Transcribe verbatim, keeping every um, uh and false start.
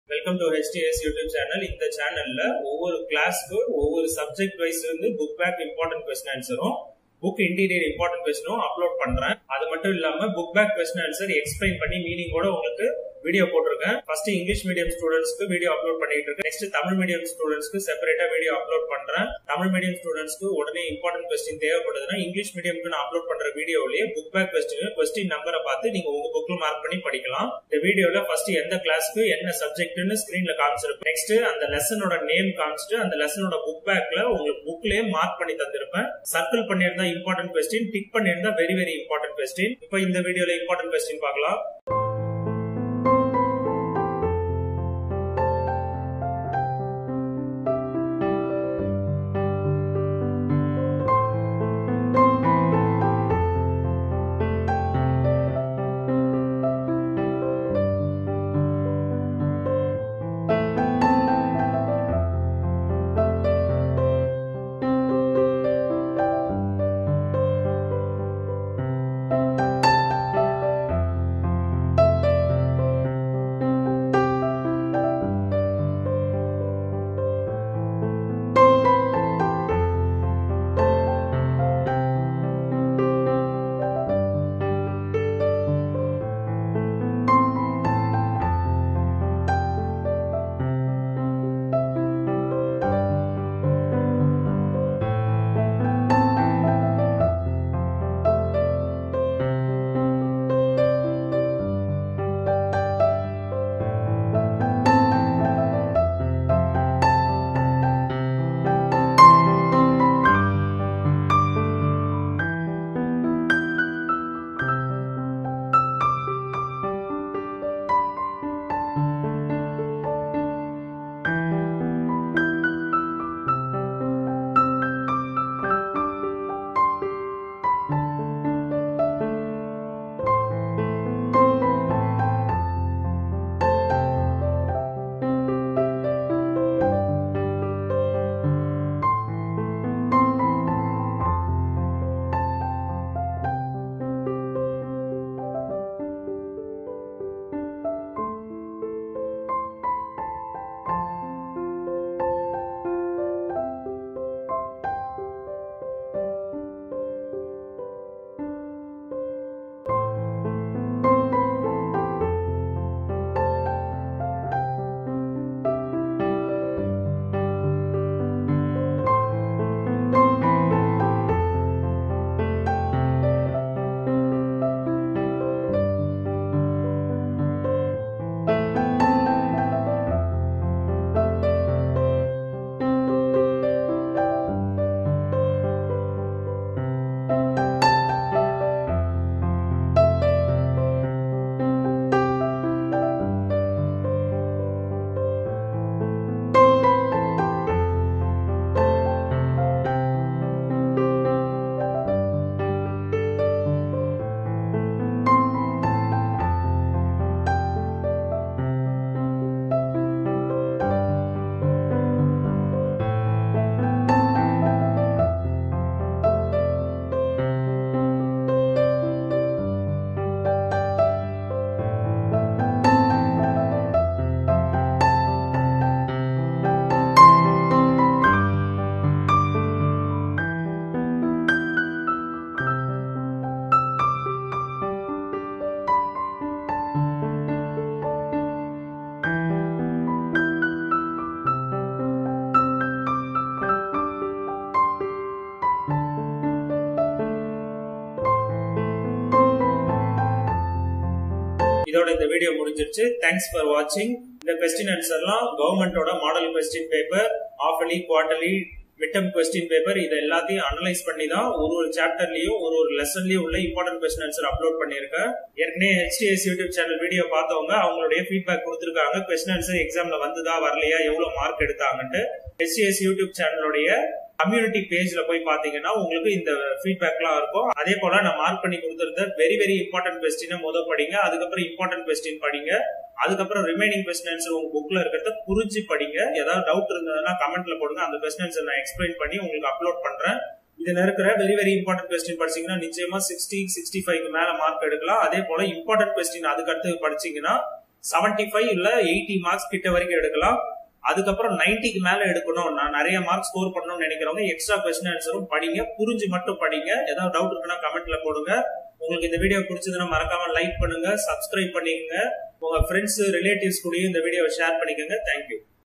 Welcome to H T S YouTube channel. In the channel la over class ku over subject wise வந்து book back important question answer um book interior important question um upload பண்றேன். அது மட்டும் இல்லாம book back question answer explain பண்ணி meaning ஓட உங்களுக்கு video போட்டுருக்கேன். First English medium ஸ்டூடண்ட்ஸ்க்கு வீடியோ அப்லோட் பண்ணிட்டு இருக்கேன். நெக்ஸ்ட் தமிழ் மீடியம் ஸ்டூடண்ட்ஸ்க்கு செப்பரேட்டா வீடியோ அப்லோட் பண்றேன். தமிழ் மீடியம் ஸ்டூடண்ட்ஸ்க்கு உடனே இம்பார்ட்டன்ட் क्वेश्चन தேவைப்படுதுன்னா இங்கிலீஷ் மீடியம்க்கு நான் அப்லோட் பண்ற வீடியோலயே புக் பேக் क्वेश्चन क्वेश्चन நம்பரை பார்த்து நீங்க உங்க புக்ல மார்க் பண்ணி படிக்கலாம். இந்த வீடியோல ஃபர்ஸ்ட் எந்த கிளாஸ்க்கு என்ன சப்ஜெக்ட்னு ஸ்கிரீன்ல காமிச்சிருப்பேன். நெக்ஸ்ட் அந்த லெசனோட நேம் காமிச்சிட்டு அந்த லெசனோட புக் பேக்ல உங்களுக்கு புக்லயே மார்க் பண்ணி தந்திருப்பேன். சர்க்கிள் பண்ணியிருந்தா இம்பார்ட்டன்ட் क्वेश्चन, டிக் பண்ணியிருந்தா வெரி வெரி இம்பார்ட்டன்ட் क्वेश्चन. இப்போ இந்த வீடியோல இம்பார்ட்டன்ட் क्वेश्चन பார்க்கலாம். இதோட இந்த வீடியோ முடிஞ்சிருச்சு. தேங்க்ஸ் ஃபார் வாட்சிங். இந்த क्वेश्चन ஆன்சர்லாம் கவர்மெண்டோட model question paper, halfly, quarterly, midterm question paper இத எல்லாத்தையும் அனலைஸ் பண்ணி தான் ஒரு ஒரு சாப்டர்லயும் ஒரு ஒரு லெசன்லயும் உள்ள இம்பார்ட்டன்ட் क्वेश्चन ஆன்சர் அப்லோட் பண்ணிருக்கேன். ஏற்கனவே H T S YouTube channel video பார்த்தவங்க அவங்களுடைய ஃபீட்பேக் கொடுத்திருக்காங்க. क्वेश्चन ஆன்சர் எக்ஸாம்ல வந்ததா வரலையா, எவ்வளவு மார்க் எடுத்தாங்கன்னு. H T S யூடியூப் சேனலுடைய கம்யூனிட்டி பேஜ்ல போய் பாத்தீங்கன்னா உங்களுக்கு இந்த ஃபீட்பேக்லாம் இருக்கும். அதே போல நான் மார்க் பண்ணி கொடுத்திருந்த வெரி வெரி இம்பார்ட்டன்ட் क्वेश्चन முத படிங்க, அதுக்கப்புறம் இம்பார்ட்டன்ட் क्वेश्चन படிங்க, அதுக்கப்புறம் ரிமைனிங் क्वेश्चन ஆன்சர் உங்க புக்ல இருக்கிறத புரிஞ்சு படிங்க. ஏதாவது டவுட் இருந்ததுன்னா கமெண்ட்ல போடுங்க. அந்த क्वेश्चन ஆன்சர் நான் எக்ஸ்பிளைன் பண்ணி உங்களுக்கு அப்லோட் பண்றேன். இதுல இருக்கிற வெரி வெரி இம்பார்ட்டன்ட் क्वेश्चन படிச்சீங்கன்னா நிச்சயமா சிக்ஸ்டி சிக்ஸ்டி ஃபைவ் மேல மார்க் எடுக்கலாம். அதே போல இம்பார்ட்டன்ட் क्वेश्चन அதுக்கு அடுத்து படிச்சீங்கன்னா செவன்டி ஃபைவ் இல்ல எயிட்டி மார்க்ஸ் கிட்ட வரைக்கும் எடுக்கலாம். அதுக்கப்புறம் நைன்டிக்கு மேல எடுக்கணும், நான் நிறைய மார்க் ஸ்கோர் பண்ணணும்னு நினைக்கிறவங்க எக்ஸ்ட்ரா கொஸ்டின் ஆன்சரும் படிங்க, புரிஞ்சு மட்டும் படிங்க. ஏதாவது டவுட் இருக்குன்னா கமெண்ட்ல போடுங்க. உங்களுக்கு இந்த வீடியோ பிடிச்சதுன்னா மறக்காம லைக் பண்ணுங்க, சப்ஸ்கிரைப் பண்ணிக்கங்க, உங்க ஃப்ரெண்ட்ஸ் ரிலேட்டிவ்ஸ் கூடயும் இந்த வீடியோவை ஷேர் பண்ணிக்கோங்க. தேங்க்யூ.